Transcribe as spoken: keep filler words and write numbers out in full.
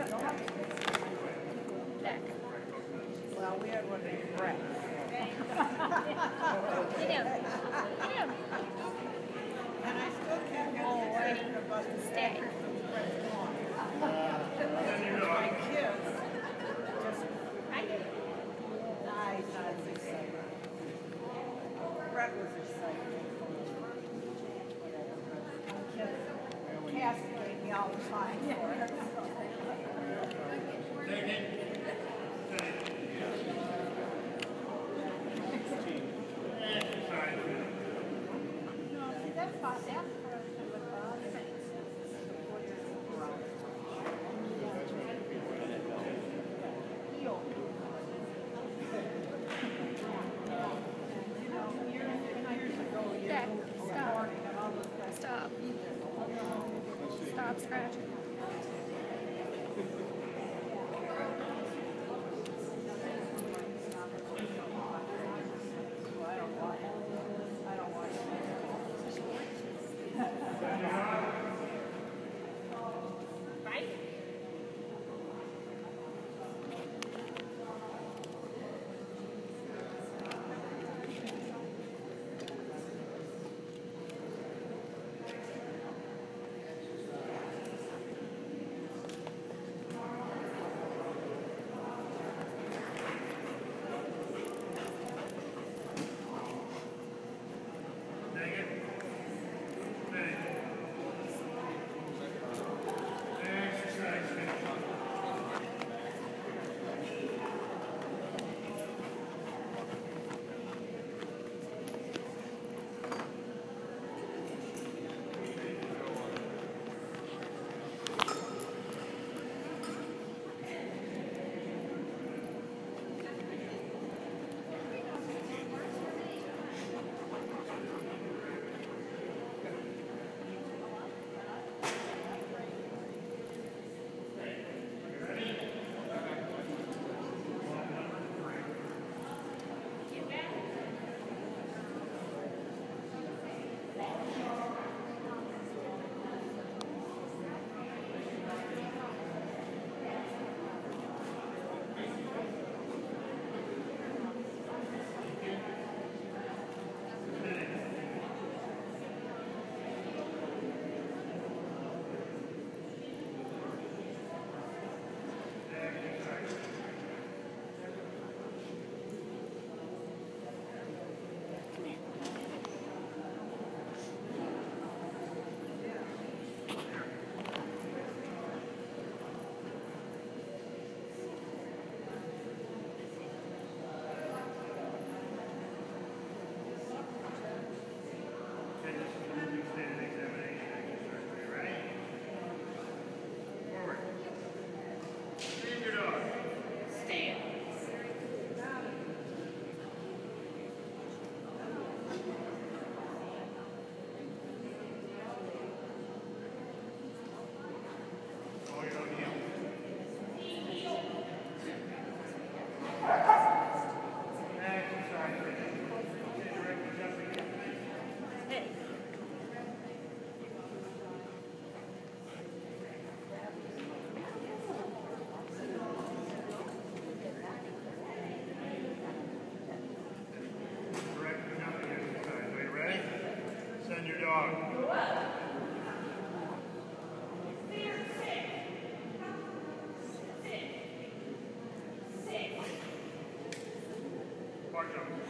Well, we had one named Brett. You know, you know. And I still can't get Oh, the expression of us to stay. Brett's gone. My kids just died not as excited. Brett was excited. Kids castigate me all the time for it. No, see, that's fine. That's Dad, stop. Stop. Stop scratching. Right? Send your dog. Mark up.